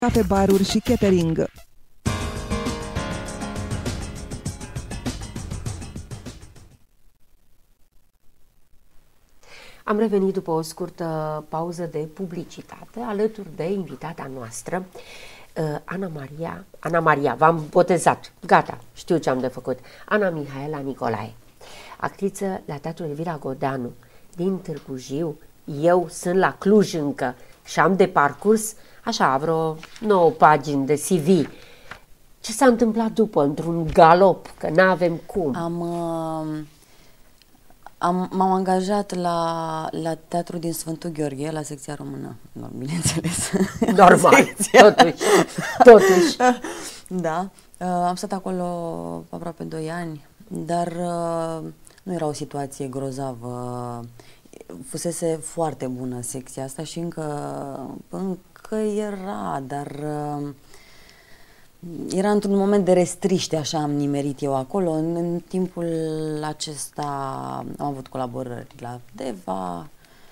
cafe baruri și catering. Am revenit după o scurtă pauză de publicitate alături de invitata noastră, Ana Maria, v-am botezat, gata, știu ce am de făcut, Ana Mihaela Nicolae, actriță la Teatrul Elvira Godeanu din Târgu Jiu. Eu sunt la Cluj încă și am de parcurs așa vreo 9 pagini de CV. Ce s-a întâmplat după, într-un galop, că n-avem cum? M-am angajat la Teatrul din Sfântul Gheorghe, la secția română, bineînțeles. Normal, totuși. Da, am stat acolo aproape 2 ani, dar nu era o situație grozavă. Fusese foarte bună secția asta și încă era, dar era într-un moment de restriște, așa am nimerit eu acolo. În timpul acesta am avut colaborări la Deva,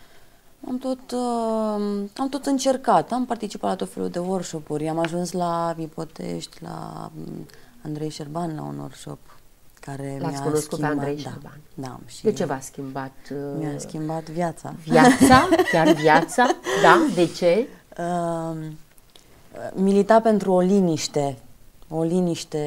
am tot încercat, am participat la tot felul de workshop-uri, am ajuns la Ipotești, la Andrei Șerban, la un workshop care L-ați cunoscut pe Andrei Șerban? Da. Și de ce v-a schimbat? Mi-a schimbat viața. Viața? Chiar viața? Da? De ce? Milita pentru o liniște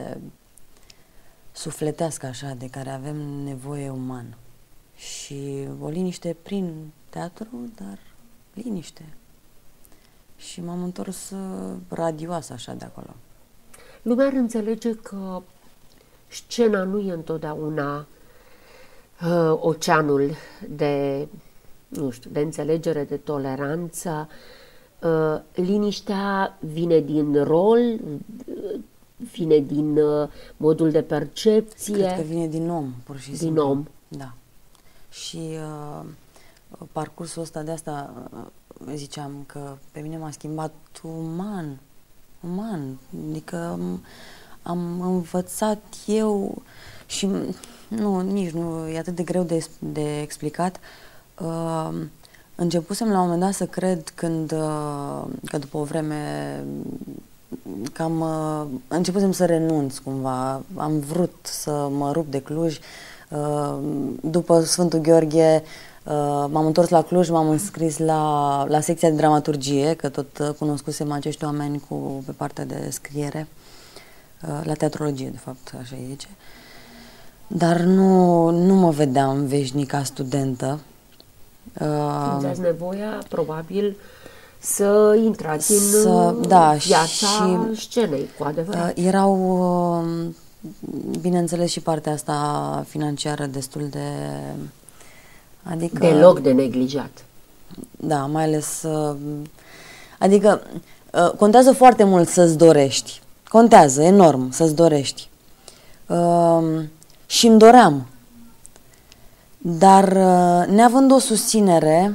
sufletească așa, de care avem nevoie uman. Și o liniște prin teatru, dar liniște. Și m-am întors radioasă așa de acolo. Lumea ar înțelege că scena nu e întotdeauna oceanul de, nu știu, de înțelegere, de toleranță. Liniștea vine din rol, vine din modul de percepție. Cred că vine din om, pur și simplu. Din om. Da. Și parcursul ăsta, de asta ziceam că pe mine m-a schimbat uman. Adică am învățat eu și nici nu e atât de greu de explicat. Începusem la un moment dat să cred că după o vreme începusem să renunț cumva. Am vrut să mă rup de Cluj. După Sfântul Gheorghe m-am întors la Cluj, m-am înscris la secția de dramaturgie, că tot cunoscusem acești oameni pe partea de scriere, la teatrologie, de fapt, așa îi zice. Dar nu mă vedeam veșnic ca studentă. Simțeați nevoia, probabil, să intrați în viața scenei, cu adevărat. Erau, bineînțeles, și partea asta financiară destul de... Adică, deloc de neglijat. Da, mai ales... Adică contează foarte mult să-ți dorești. Contează enorm să-ți dorești. Și îmi doream. Dar neavând o susținere,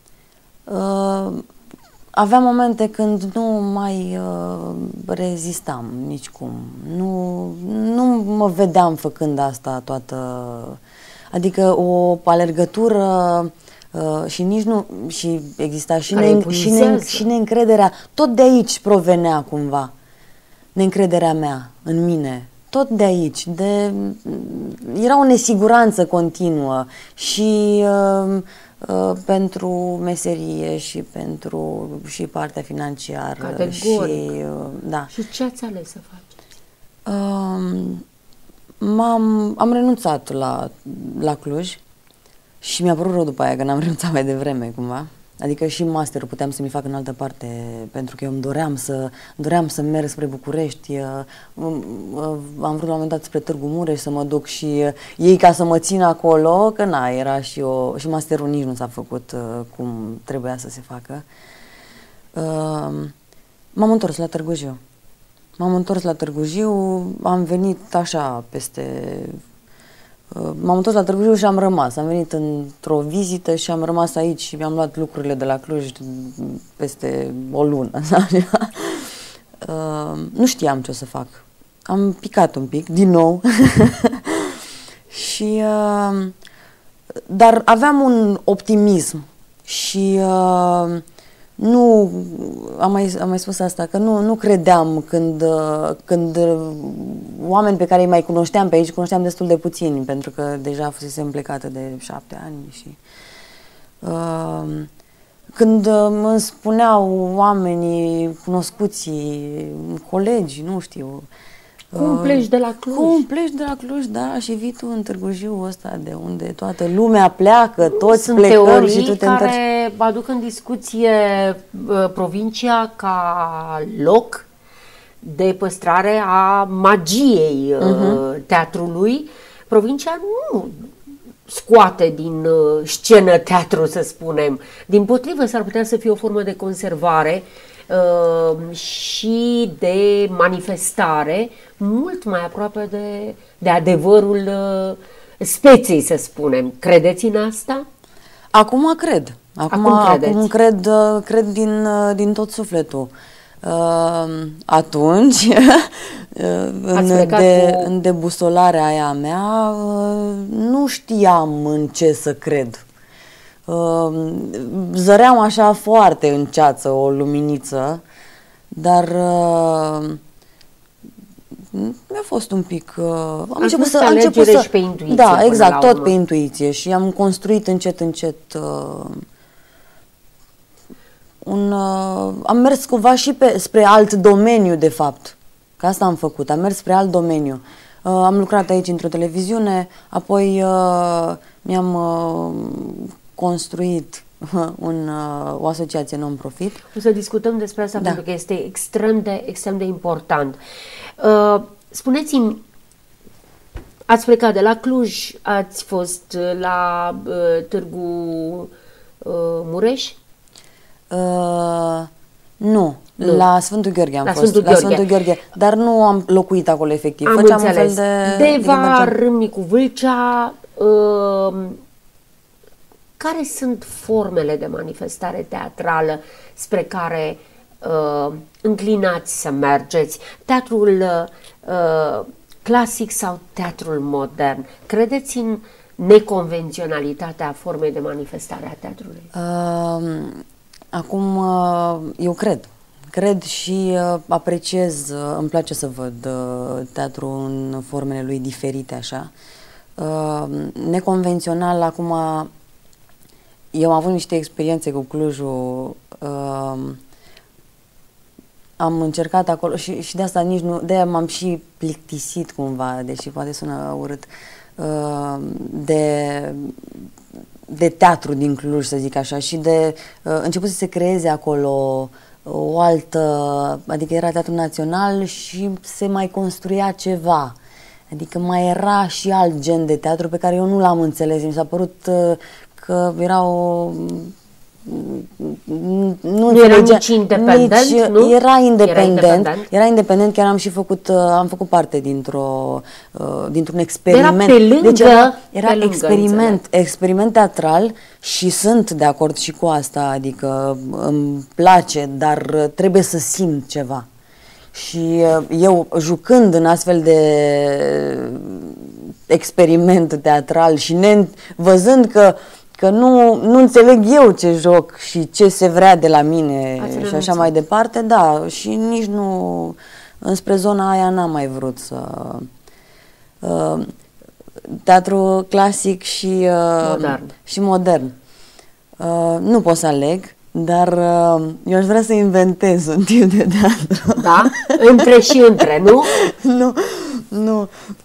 aveam momente când nu mai rezistam nicicum. Nu mă vedeam făcând asta toată... Adică o alergătură și nici nu... Și exista și neîncrederea. Tot de aici provenea cumva neîncrederea mea în mine. Tot de aici. Era o nesiguranță continuă și pentru meserie și pentru partea financiară. Categoric. Da. Și ce ați ales să faceți? Am renunțat la Cluj și mi-a părut rău după aia că n-am renunțat mai devreme cumva. Adică și masterul puteam să mi fac în altă parte, pentru că eu îmi doream să merg spre București. Am vrut la un moment dat spre Târgu Mureș să mă duc și ei ca să mă țin acolo, că era și masterul nici nu s-a făcut cum trebuia să se facă. M-am întors la Târgu Jiu. Am venit așa peste... M-am întors la Târgu Jiu și am rămas. Am venit într-o vizită și am rămas aici și mi-am luat lucrurile de la Cluj peste o lună. Nu știam ce o să fac. Am picat un pic, din nou. Dar aveam un optimism și nu, am mai spus asta, că nu credeam când oameni pe care îi mai cunoșteam pe aici, cunoșteam destul de puțini, pentru că deja fusesem plecată de 7 ani și când îmi spuneau oamenii, cunoscuții, colegi, nu știu, cum pleci de la Cluj? Cum pleci de la Cluj, da, și vii tu în Târgu Jiu ăsta de unde toată lumea pleacă, toți sunt plecăm teorii și tu te care întorci. aduc în discuție provincia ca loc de păstrare a magiei teatrului. Provincia nu scoate din scenă teatru, să spunem. Dimpotrivă, s-ar putea să fie o formă de conservare și de manifestare mult mai aproape de adevărul speței, să spunem. Credeți în asta? Acum cred. Acum cred din tot sufletul. Atunci, în debusolarea aia mea, nu știam în ce să cred. Zăream așa foarte în ceață o luminiță, dar mi-a fost un pic... am început să și pe intuiție. Da, exact, tot pe intuiție și am construit încet am mers cumva și spre alt domeniu, de fapt. Că asta am făcut, am mers spre alt domeniu. Am lucrat aici într-o televiziune, apoi mi-am construit o asociație non-profit. O să discutăm despre asta, pentru că este extrem de important. Spuneți-mi, ați plecat de la Cluj, ați fost la Târgu Mureș? Nu, la Sfântul Gheorghe am fost. La Sfântul Gheorghe, dar nu am locuit acolo efectiv. Am înțeles. Deva, Râmnicu Vâlcea, care sunt formele de manifestare teatrală spre care înclinați să mergeți? Teatrul clasic sau teatrul modern? Credeți în neconvenționalitatea formei de manifestare a teatrului? Acum, eu cred și apreciez, îmi place să văd teatrul în formele lui diferite, așa. Neconvențional, acum, eu am avut niște experiențe cu Clujul, am încercat acolo și de asta nici nu, de-aia m-am și plictisit cumva, deși poate sună urât, de teatru din Cluj, să zic așa, și de început să se creeze acolo o altă, adică era Teatrul Național și se mai construia ceva, adică mai era și alt gen de teatru pe care eu nu l-am înțeles, mi s-a părut că era o... Nu era nici independent, nu? Era independent, chiar am făcut parte dintr-un experiment. Era pe lângă, era experiment teatral și sunt de acord și cu asta, adică îmi place, dar trebuie să simt ceva. Și eu, jucând în astfel de experiment teatral și văzând că nu înțeleg eu ce joc și ce se vrea de la mine și așa mai departe, da, și nici nu, înspre zona aia n-am mai vrut să... teatru clasic și modern. Nu pot să aleg, dar eu aș vrea să inventez un tip de teatru. Da? Între și între, nu? Nu.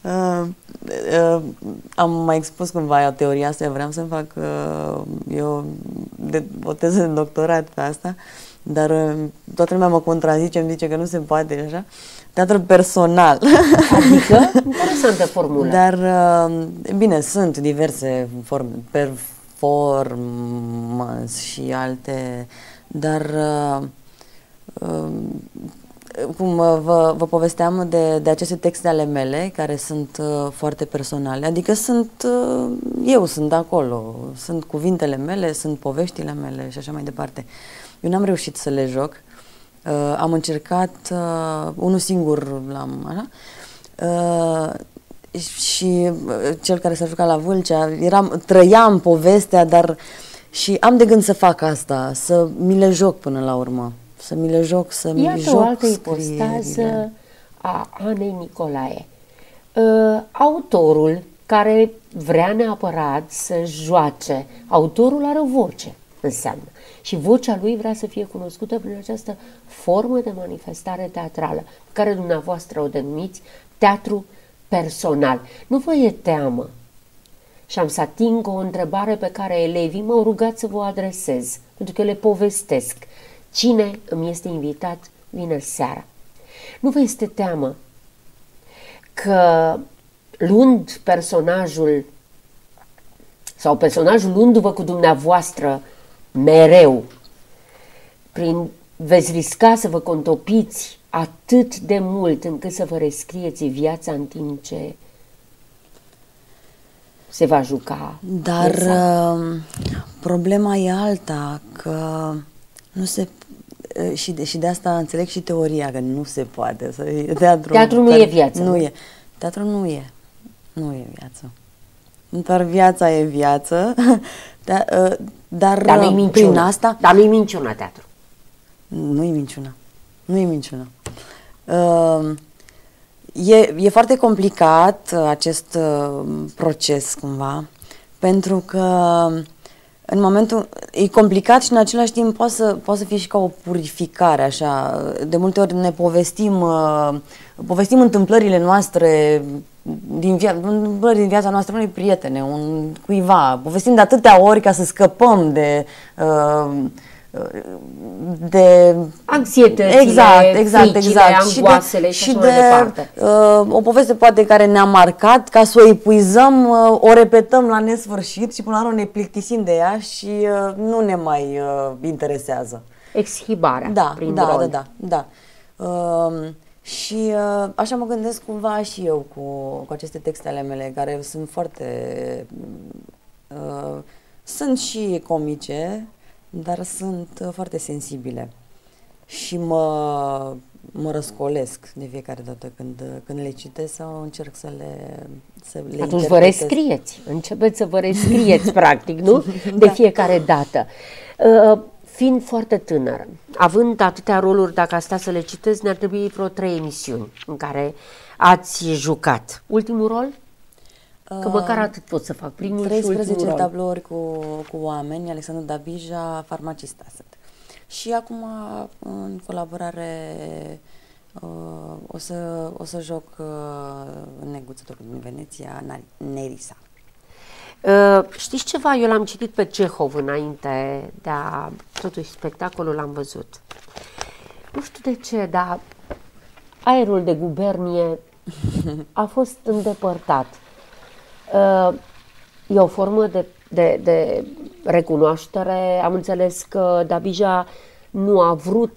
Am mai expus cumva teoria asta, vreau să fac eu o teză de doctorat pe asta, dar toată lumea mă contrazice, îmi zice că nu se poate așa. Teatru personal. Adică? Interesantă formulă. Dar, bine, sunt diverse forme, performance și alte, dar cum vă povesteam de aceste texte ale mele, care sunt foarte personale, adică eu sunt acolo, sunt cuvintele mele, sunt poveștile mele și așa mai departe. Eu n-am reușit să le joc, am încercat, unul singur l-am, așa, și cel care s-a jucat la Vâlcea, trăiam povestea, dar Și am de gând să fac asta, să mi le joc până la urmă. Să mi le joc, să mi Iată joc o altă scrierile. ipostază a Anei Nicolae. Autorul care vrea neapărat să joace, autorul are o voce, înseamnă. Și vocea lui vrea să fie cunoscută prin această formă de manifestare teatrală, pe care dumneavoastră o denumiți teatru personal. Nu vă e teamă? Și am să ating o întrebare pe care elevii m-au rugat să vă adresez, pentru că le povestesc. Cine îmi este invitat vineri seara? Nu vă este teamă că luând personajul sau personajul luându-vă cu dumneavoastră mereu, veți risca să vă contopiți atât de mult încât să vă rescrieți viața în timp ce se va juca. Dar problema e alta, că nu se... Și de asta înțeleg și teoria, că nu se poate. Teatru nu e viață. Nu e. Teatru nu e. Nu e viață. Dar viața e viață. Dar nu-i minciună. prin asta... Dar nu-i minciună teatru. Nu-i minciună. Nu-i minciună. E foarte complicat acest proces, cumva, pentru că în momentul... E complicat și în același timp poate să fie și ca o purificare, așa. De multe ori ne povestim întâmplările noastre din viața noastră unui prietene, cuiva. Povestim de atâtea ori ca să scăpăm de anxietățile, fricile, angoasele și așa mai departe. O poveste poate care ne-a marcat, ca să o epuizăm, o repetăm la nesfârșit și până la urmă ne plictisim de ea și nu ne mai interesează. Exhibarea prin rol. Da. Și așa mă gândesc cumva și eu cu aceste texte ale mele, care sunt foarte... sunt și comice, dar sunt foarte sensibile și mă răscolesc de fiecare dată când le citesc sau încerc să le Atunci vă rescrieți, începeți să vă rescrieți practic, nu? De fiecare dată. Fiind foarte tânăr, având atâtea roluri, dacă ați sta să le citesc, ne-ar trebui vreo 3 emisiuni în care ați jucat. Ultimul rol? Că măcar atât pot să fac, primul 13 tablouri cu oameni, Alexandru Dabija, farmacista sunt. Și acum, în colaborare, o să joc în Neguțătorul din Veneția, Nerissa. Știți ceva? Eu l-am citit pe Cehov înainte, totuși spectacolul l-am văzut. Nu știu de ce, dar aerul de gubernie a fost îndepărtat. E o formă de recunoaștere. Am înțeles că Dabija nu a vrut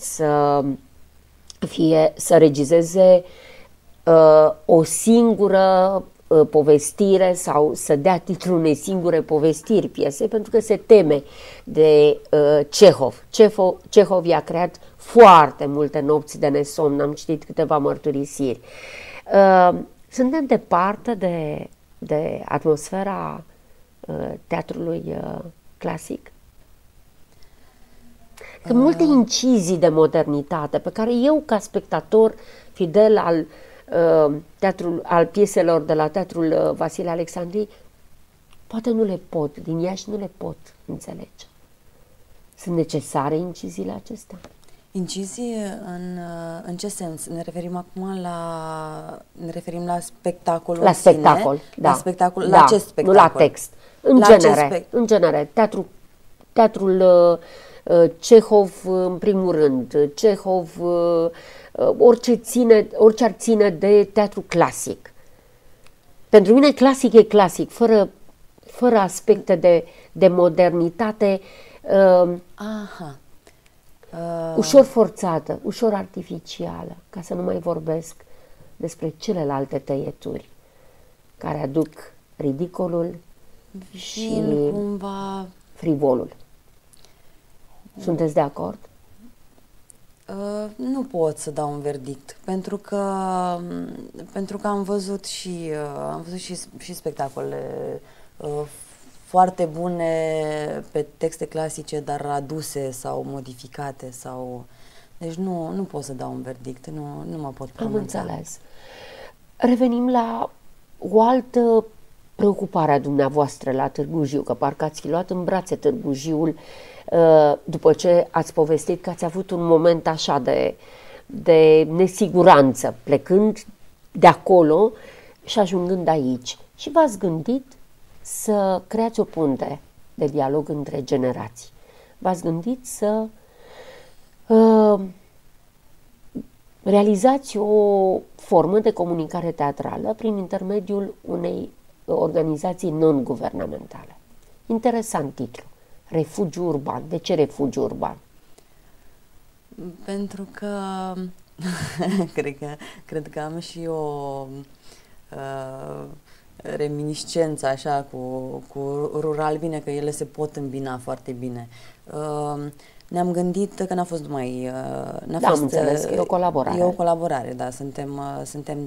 să regizeze o singură povestire sau să dea titlul unei singure povestiri piese, pentru că se teme de Cehov. Cehov i-a creat foarte multe nopți de nesomn, am citit câteva mărturisiri. Suntem departe de atmosfera teatrului clasic? Că multe incizii de modernitate pe care eu, ca spectator fidel al pieselor de la Teatrul Vasile Alexandri, poate nu le pot, din Iași nu le pot înțelege. Sunt necesare inciziile acestea? Incizii în ce sens? Ne referim acum la spectacolul la spectacol, sine? Da. La spectacol, Da. la acest spectacol? Nu la text. În genere, teatrul Cehov în primul rând, Cehov, orice ar ține de teatru clasic. Pentru mine clasic e clasic, fără aspecte de modernitate, ușor forțată, ușor artificială, ca să nu mai vorbesc despre celelalte tăieturi care aduc ridicolul și cumva frivolul. Sunteți de acord? Nu pot să dau un verdict, pentru că am văzut și spectacole foarte bune pe texte clasice, dar aduse sau modificate sau... Deci nu pot să dau un verdict, nu mă pot pronunța. Am înțeles. Revenim la o altă preocupare a dumneavoastră la Târgu Jiu, că parcă ați fi luat în brațe Târgu Jiul după ce ați povestit că ați avut un moment așa de nesiguranță, plecând de acolo și ajungând aici. Și v-ați gândit să creați o punte de dialog între generații. V-ați gândit să realizați o formă de comunicare teatrală prin intermediul unei organizații non-guvernamentale. Interesant titlu. Refugiu urban. De ce refugiu urban? Pentru că cred că am și o reminiscență așa cu rural, bine că ele se pot îmbina foarte bine. Ne-am gândit că n-a fost numai... Am înțeles că e o colaborare. E o colaborare, da. Suntem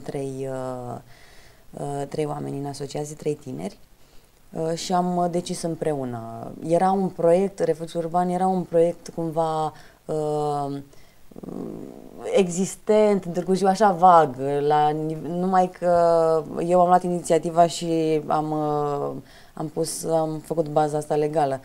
trei oameni în asociație, 3 tineri și am decis împreună. Era un proiect, Refugiu Urban era un proiect cumva existent în Târgu Jiu, așa vag, numai că eu am luat inițiativa și am făcut baza asta legală.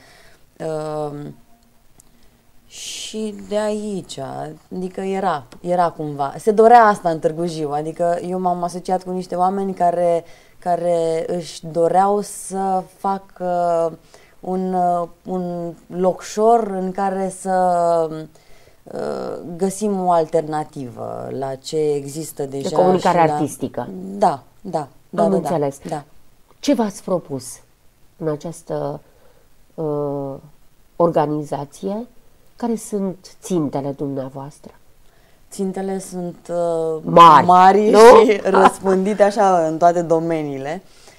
Și de aici, adică era cumva, se dorea asta în Târgu Jiu, adică eu m-am asociat cu niște oameni care își doreau să facă un locșor în care să găsim o alternativă la ce există deja. De comunicare artistică. Da. Am înțeles. Da. Ce v-ați propus în această organizație? Care sunt țintele dumneavoastră? Țintele sunt mari și răspândite așa în toate domeniile,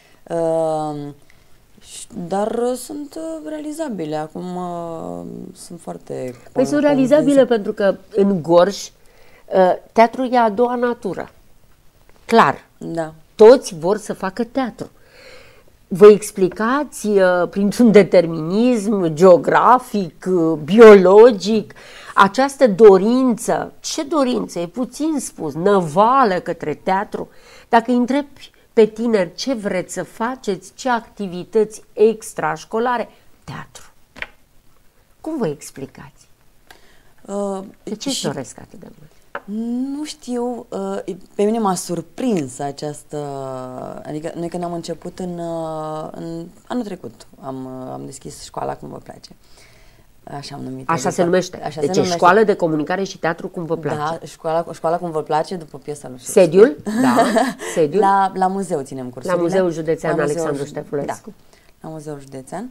dar sunt realizabile. Acum sunt foarte... Păi sunt realizabile pentru că în Gorj teatrul e a doua natură. Clar. Da. Toți vor să facă teatru. Vă explicați printr-un determinism geografic, biologic, această dorință, ce dorință, e puțin spus, năvală către teatru. Dacă îi întrebi pe tineri ce vreți să faceți, ce activități extrașcolare, teatru. Cum vă explicați? De ce își doresc atât de mult? Nu știu, pe mine m-a surprins această, adică noi când am început în anul trecut, am deschis școala Cum vă place. Așa am numit. Așa se numește. Așa deci se numește. Școală de comunicare și teatru Cum vă place. Da, școala Cum vă place după piesa lui Shakespeare. Sediul? Da, sediul. La muzeu ținem cursurile. La Muzeul Județean Alexandru Ștefulescu. Da, la Muzeul Județean.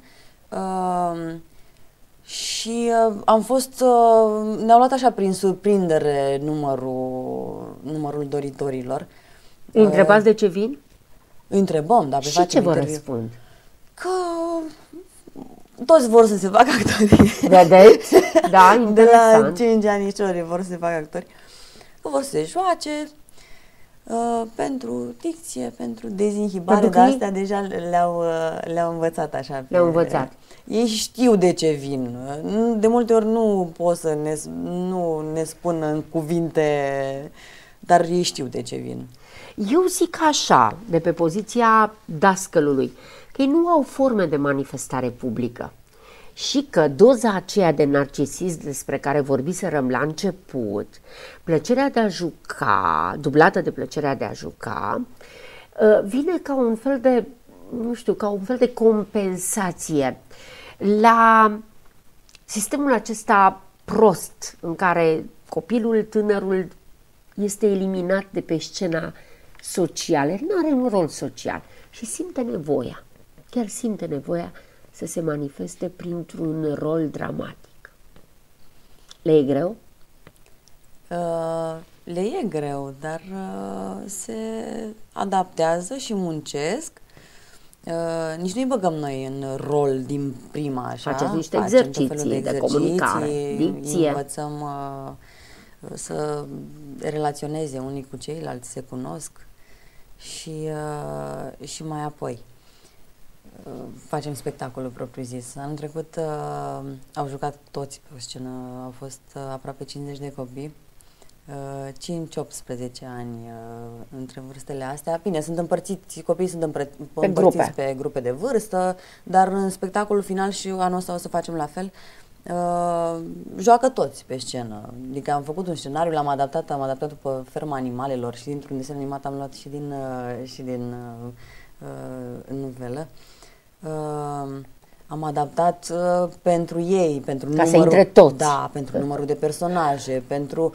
Și am fost, ne-au luat așa prin surprindere numărul doritorilor. Îi întrebați de ce vin? Îi întrebăm, da. Și ce vă răspund? Că toți vor să se facă actori. Vedeți? Da, interesant. De la 5 anișori vor să se facă actori. Că vor să se joace pentru dicție, pentru dezinhibare, dar astea deja le-au învățat așa. Le-au învățat. Ei știu de ce vin. De multe ori nu pot să ne spun în cuvinte, dar ei știu de ce vin. Eu zic așa, de pe poziția dascălului, că ei nu au forme de manifestare publică și că doza aceea de narcisism despre care vorbiserăm la început, plăcerea de a juca, dublată de plăcerea de a juca, vine ca un fel de, nu știu, ca un fel de compensație la sistemul acesta prost în care copilul, tânărul este eliminat de pe scena socială, nu are un rol social și simte nevoia, chiar simte nevoia să se manifeste printr-un rol dramatic. Le e greu? Le e greu, dar se adaptează și muncesc. Nici nu-i băgăm noi în rol din prima, așa. Faceți niște exerciții de comunicare, dicție. Învățăm să relaționeze unii cu ceilalți, se cunosc și mai apoi. facem spectacolul propriu-zis. Anul trecut au jucat toți pe o scenă, au fost aproape 50 de copii, 5-18 ani între vârstele astea. Bine, sunt împărțiți, copiii sunt împărțiți pe grupe de vârstă, dar în spectacolul final și anul ăsta o să facem la fel. Joacă toți pe scenă. Adică am făcut un scenariu, l-am adaptat după Ferma Animalelor și dintr-un desen animat am luat și din novelă. Am adaptat pentru ei, pentru ca să intre toți. Da, pentru numărul de personaje, pentru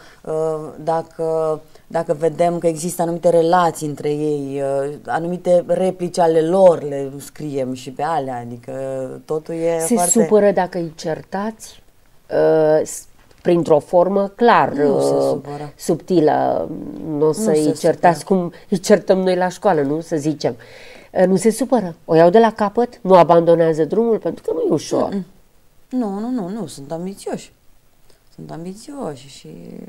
dacă vedem că există anumite relații între ei, anumite replici ale lor le scriem și pe alea, adică totul e foarte... Se supără dacă îi certați printr-o formă clar subtilă, nu o să îi certați cum îi certăm noi la școală, nu? Să zicem. Nu se supără. O iau de la capăt, nu abandonează drumul, pentru că nu e ușor. Nu, sunt ambițioși. Sunt ambițioși și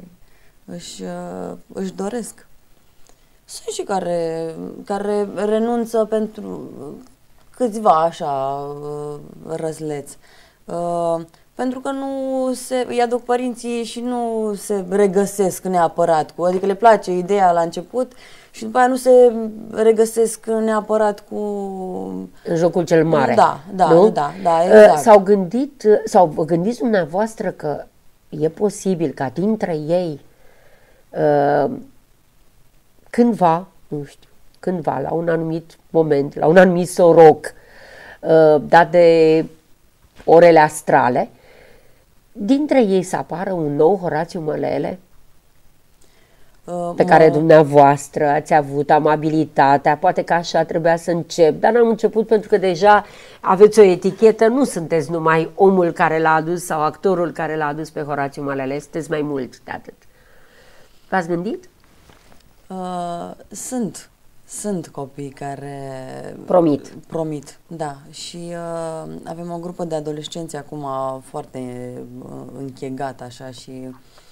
își doresc. Sunt și care renunță pentru câțiva așa răzleți. Pentru că îi aduc părinții și nu se regăsesc neapărat cu, adică le place ideea la început și după aia nu se regăsesc neapărat cu... În jocul cel mare. Da, exact. Sau vă gândiți dumneavoastră că e posibil ca dintre ei cândva, la un anumit moment, la un anumit soroc dat de orele astrale, dintre ei să apară un nou Horațiu Mălele pe care dumneavoastră ați avut amabilitatea, poate că așa trebuia să încep, dar n-am început pentru că deja aveți o etichetă, nu sunteți numai omul care l-a adus sau actorul care l-a adus pe Horațiu Mălele, sunteți mai mult de atât. V-ați gândit? Sunt copii care... Promit, da. Și avem o grupă de adolescenți acum foarte închegat așa și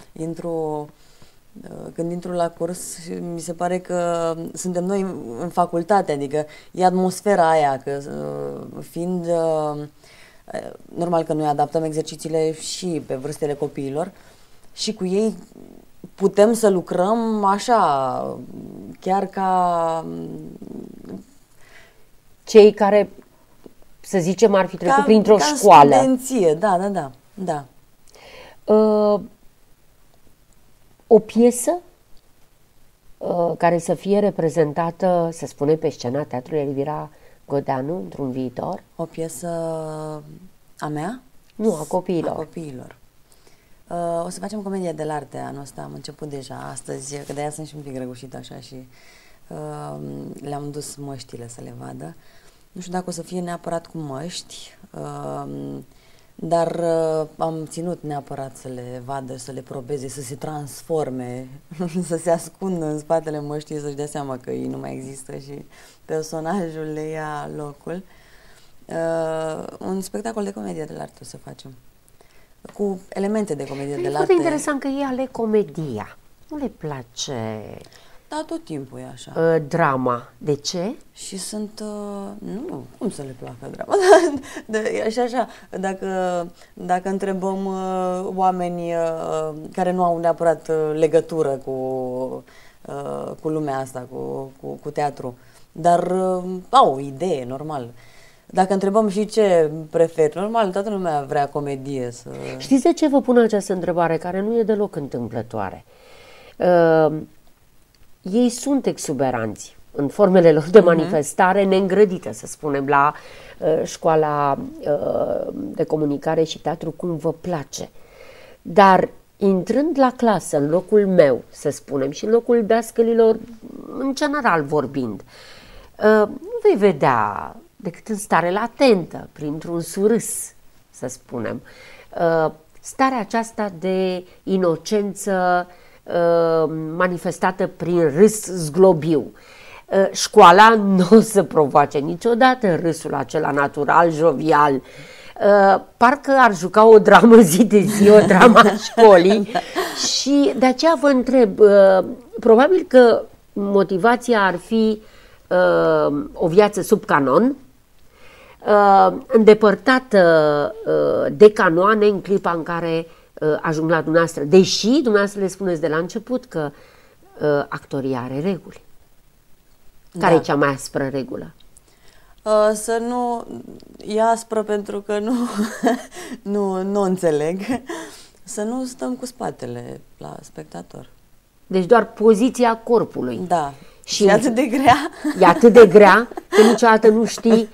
când intru la curs, mi se pare că suntem noi în facultate, adică e atmosfera aia, că fiind normal că noi adaptăm exercițiile și pe vârstele copiilor și cu ei putem să lucrăm așa, chiar ca cei care, să zicem, ar fi trecut printr-o școală. Ca studenție, da. O piesă care să fie reprezentată, să spunem, pe scena Teatrului Elvira Godeanu într-un viitor? O piesă a mea? Nu, a copiilor. A copiilor. O să facem comedie de arte anul ăsta, am început deja astăzi, că de-aia sunt și un pic răgușită așa și le-am dus măștile să le vadă. Nu știu dacă o să fie neapărat cu măști, dar am ținut neapărat să le vadă, să le probeze, să se transforme, să se ascundă în spatele măștii, să-și dea seama că ei nu mai există și personajul le ia locul. Un spectacol de comedie de arte o să facem, cu elemente de comedie de arte. E foarte interesant că ei aleg comedia. Nu le place... Da, tot timpul e așa. Drama. De ce? Și sunt... nu, cum să le placă drama? Așa. Dacă întrebăm oameni care nu au neapărat legătură cu lumea asta, cu teatru, dar au o idee, normal. Dacă întrebăm și ce preferi, normal, toată lumea vrea comedie. Știți de ce vă pun această întrebare, care nu e deloc întâmplătoare? Ei sunt exuberanți în formele lor de manifestare neîngrădită, să spunem, la școala de comunicare și teatru, cum vă place. Dar intrând la clasă, în locul meu, să spunem, și în locul dascălilor, în general vorbind, nu vei vedea decât în stare latentă, printr-un surâs, să spunem, starea aceasta de inocență manifestată prin râs zglobiu. Școala nu o să provoace niciodată râsul acela natural, jovial. Parcă ar juca o dramă zi de zi, o dramă a școlii. Și de aceea vă întreb, probabil că motivația ar fi o viață sub canon, îndepărtată de canoane în clipa în care ajung la dumneavoastră. Deși dumneavoastră le spuneți de la început că actoria are reguli. Care e cea mai aspră regulă? Să nu... E aspră pentru că nu înțeleg. Să nu stăm cu spatele la spectator. Deci doar poziția corpului. Da. Și e atât de grea. E atât de grea că niciodată nu știi...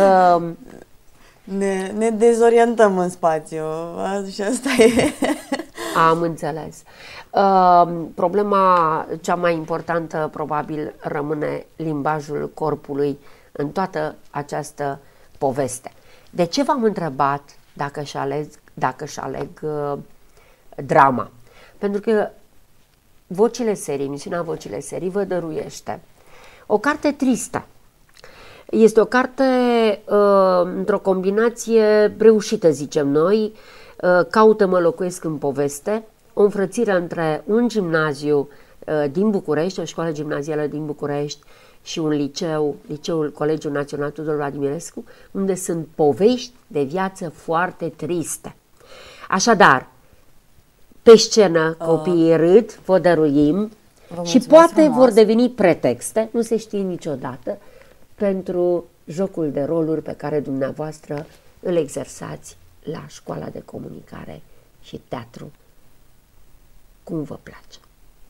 Ne dezorientăm în spațiu și asta e. Am înțeles. Problema cea mai importantă probabil rămâne limbajul corpului în toată această poveste. De ce v-am întrebat dacă își aleg drama? Pentru că Vocile Serii, emisiunea Vocile Serii vă dăruiește o carte tristă. Este o carte într-o combinație reușită, zicem noi, Caută-mă, locuiesc în poveste, o înfrățire între un gimnaziu din București, o școală gimnazială din București și un liceu, Liceul Colegiul Național Tudor Vladimirescu, unde sunt povești de viață foarte triste. Așadar, pe scenă copiii râd, vă dăruim și poate vor deveni pretexte, nu se știe niciodată, pentru jocul de roluri pe care dumneavoastră îl exersați la Școala de Comunicare și Teatru, cum vă place.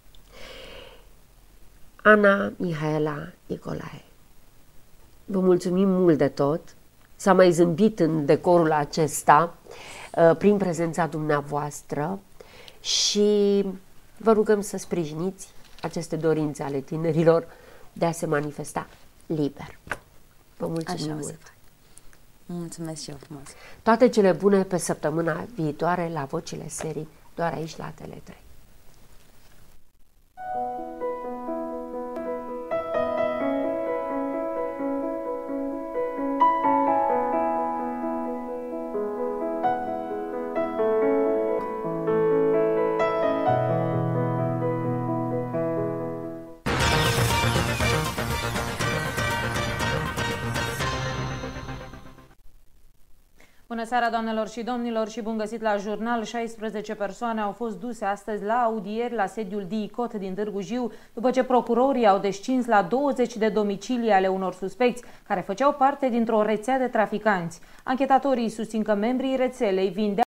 Ana Mihaela Nicolae, vă mulțumim mult de tot, s-a mai zâmbit în decorul acesta prin prezența dumneavoastră și vă rugăm să sprijiniți aceste dorințe ale tinerilor de a se manifesta liber. Vă mulțumim mult! Mulțumesc și eu frumos! Toate cele bune pe săptămâna viitoare la Vocile Serii, doar aici la Tele3. Bună seara, doamnelor și domnilor, și bun găsit la jurnal. 16 persoane au fost duse astăzi la audieri la sediul DICOT din Târgu Jiu, după ce procurorii au descins la 20 de domicilii ale unor suspecți care făceau parte dintr-o rețea de traficanți. Anchetatorii susțin că membrii rețelei vindeau